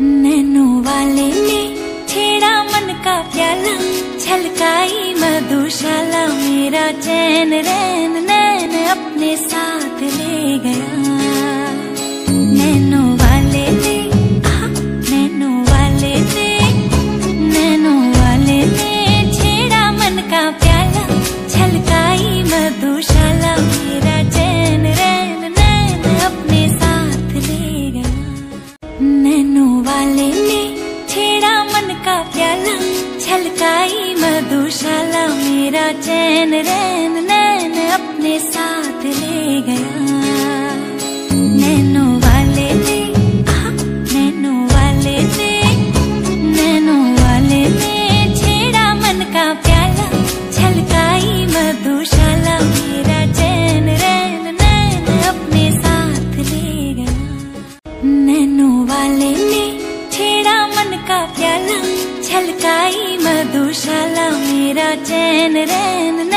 Nano वाले ने छेड़ा मन का प्याला, छलकाई मधुशाला मेरा चैन रैन नैन अपने साथ ले गया। नैनो वाले ने नैनो वाले ने नैनो वाले ने छेड़ा मन का प्याला, छलकाई मधुशाला मेरा चैन रैन नैन अपने साथ ले गया। नैनो वाले ने छेड़ा मन का प्याला, छलकाई मधुशाला मेरा चैन रैन नैन अपने साथ ले गया। नैनो वाले ने नैनो वाले ने नैनो वाले ने छेड़ा मन का प्याला, छलकाई मधुशाला मेरा चैन रैन नैन अपने साथ ले गया। नैनो वाले ने छेड़ा मन का प्याला, छलकाई मधुशाला मेरा चैन रैन